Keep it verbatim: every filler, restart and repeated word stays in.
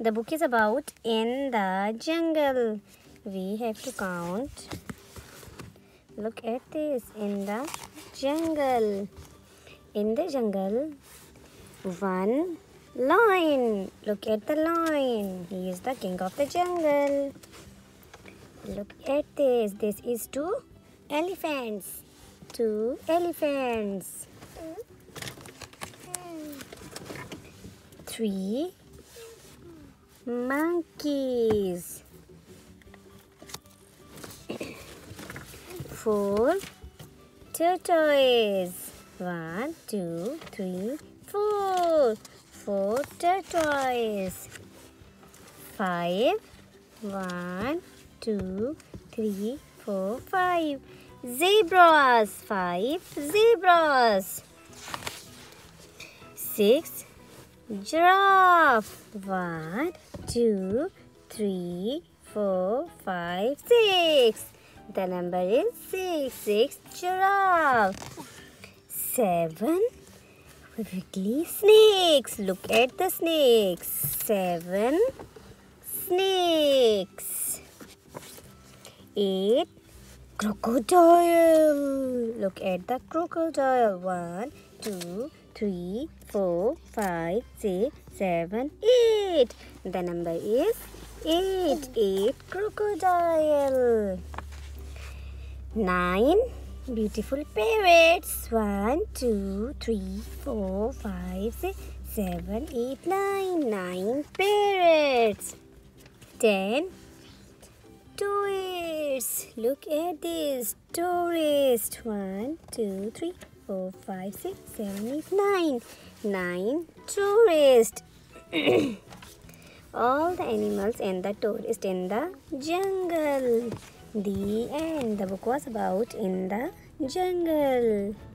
The book is about in the jungle. We have to count. Look at this. In the jungle. In the jungle, one lion. Look at the lion. He is the king of the jungle. Look at this. This is two elephants. Two elephants. Three monkeys. Four tortoises. One, two, three, four. Four tortoises. Five. One, two, three, four, five. Zebras. Five zebras. Six giraffe. One, two, three, four, five, six. The number is six. Six giraffe. Seven wiggly snakes. Look at the snakes. Seven snakes. Eight crocodile. Look at the crocodile. One, two, three, four, five, six, seven, eight. The number is eight. Eight crocodile. Nine beautiful parrots. One, two, three, four, five, six, seven, eight, nine. Nine parrots. Ten tourists. Look at this. Tourist. One, two, three, four, five, six, seven, eight, nine. Nine tourists. All the animals and the tourists in the jungle. The end. The book was about in the jungle.